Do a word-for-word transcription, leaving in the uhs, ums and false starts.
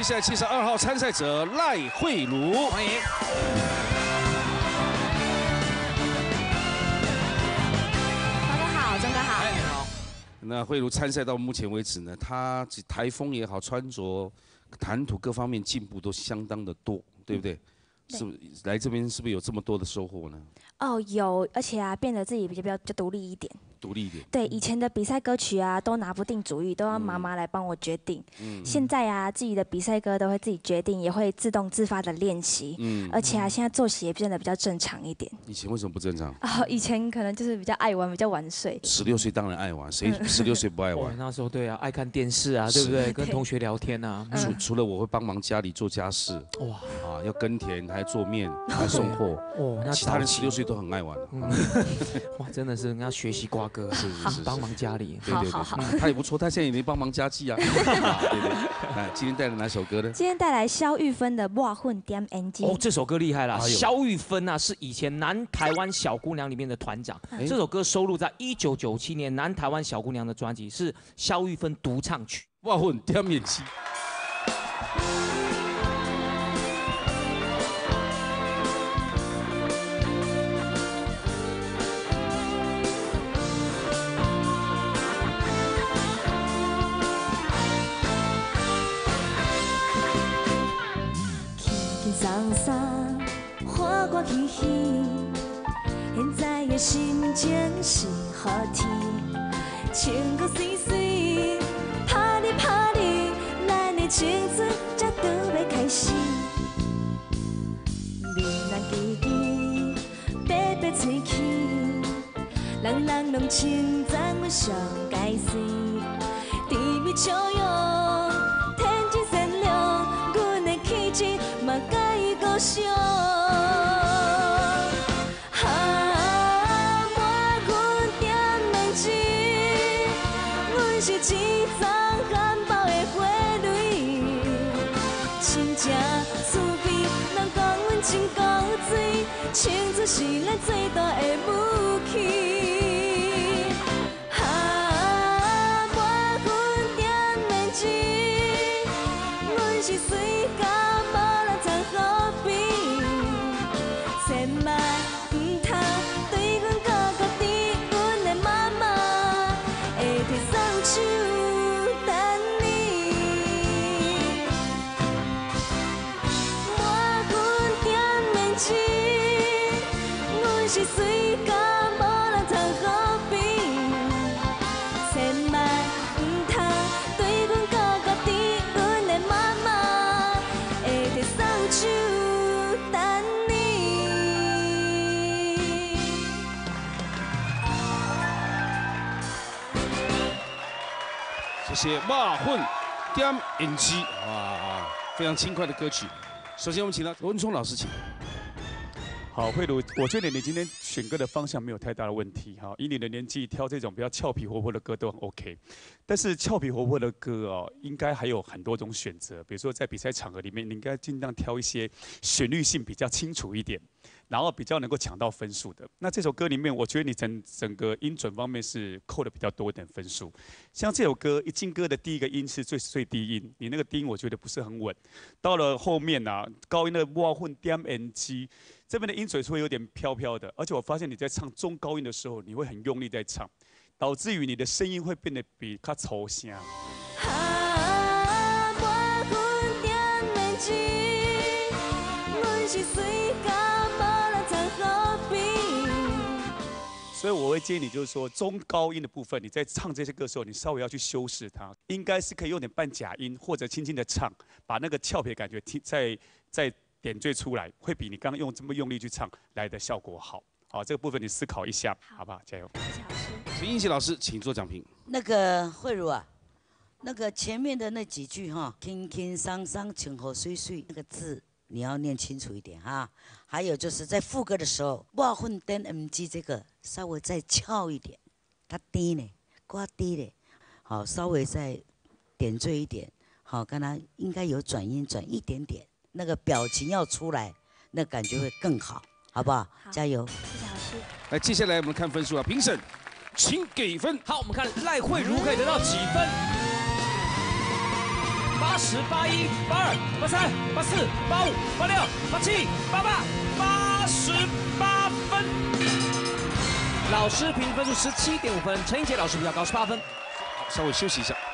接下来介绍二号参赛者赖慧茹， 欢迎。 大家好，钟哥好。 哎，你好。 那慧茹参赛到目前为止呢，她台风也好，穿着、谈吐各方面进步都相当的多，对不对？ 对是不是来这边是不是有这么多的收获呢？ 哦，有，而且啊，变得自己比较比较就独立一点。 独立一点。 对，以前的比赛歌曲啊，都拿不定主意，都要妈妈来帮我决定。嗯。现在啊，自己的比赛歌都会自己决定，也会自动自发的练习。嗯。而且啊，现在作息也变得比较正常一点。 以前为什么不正常？ 哦，以前可能就是比较爱玩，比较晚睡。 十六岁当然爱玩，谁十六岁不爱玩？ 那时候对啊，爱看电视啊，对不对？跟同学聊天啊。 除除了我会帮忙家里做家事，哇啊，要耕田，还做面，还送货。哦，那其他人十六岁都很爱玩。 哇，真的是跟他学习瓜哥，是是是。帮忙家里， 对对对，他也不错，他现在也能帮忙家计啊。对对，来，今天带来哪首歌呢？ 今天带来萧玉芬的《抹混点 N G》。 哦，这首歌厉害啦！萧玉芬啊，是以前南台湾小姑娘里面的团长。这首歌收录在一九九七年南台湾小姑娘的专辑，是萧玉芬独唱曲。 抹混点 N G。 送送，花我去去，现在的心情是好天，穿过水水，拍你拍你，咱的青春才拄要开始。面人记记，白白喙齿，人人拢称赞我上解水，甜蜜笑容，天真善良，阮的气质嘛甲伊高尚。是一丛含苞的花蕊，亲情滋味，人讲阮真古锥，青春是咱最大的武器。啊，抹混点胭脂，阮是水甲无人通好比，千万唔通对阮高高低，阮的妈妈会替送。手等你，抹混点胭脂，阮是水甲无人通好比，千万唔通对阮高高低，阮的妈妈会替送手等你。 谢谢抹混点 N G， 哇，非常轻快的歌曲。首先我们请到文聪老师请。 好，慧茹，我觉得你今天选歌的方向没有太大的问题哈，以你的年纪挑这种比较俏皮活泼的歌都很 OK。但是俏皮活泼的歌哦，应该还有很多种选择，比如说在比赛场合里面，你应该尽量挑一些旋律性比较清楚一点，然后比较能够抢到分数的。那这首歌里面，我觉得你整整个音准方面是扣的比较多一点分数。像这首歌一进歌的第一个音是最最低音，你那个低音我觉得不是很稳。到了后面啊，高音的抹混点 N G。这边的音嘴是会有点飘飘的，而且我发现你在唱中高音的时候，你会很用力在唱，导致于你的声音会变得比较粗声。啊，抹混点胭脂，阮是水甲无人通好比。所以我会建议你，就是说中高音的部分，你在唱这些歌的时候，你稍微要去修饰它，应该是可以用点半假音，或者轻轻的唱，把那个俏皮的感觉听在在。点缀出来，会比你刚刚用这么用力去唱来的效果好。好，这个部分你思考一下，好不好？加油！ 请英奇老师，请做讲评。 那个慧茹啊，那个前面的那几句哈，轻轻桑桑，清河水水，那个字你要念清楚一点哈。还有就是在副歌的时候，抹混点 M G 这个稍微再翘一点，它低呢，挂低呢，好，稍微再点缀一点，好，刚刚应该有转音转一点点。那个表情要出来，那感觉会更好，好不好？好，加油！ 谢谢老师。 来，接下来我们看分数啊，评审，请给分。 好，我们看赖慧茹可以得到几分？ 八十八一八二八三八四八五八六八七八八八十八分。老师平均分数十七点五分，陈英杰老师比较高，十八分。 好，稍微休息一下。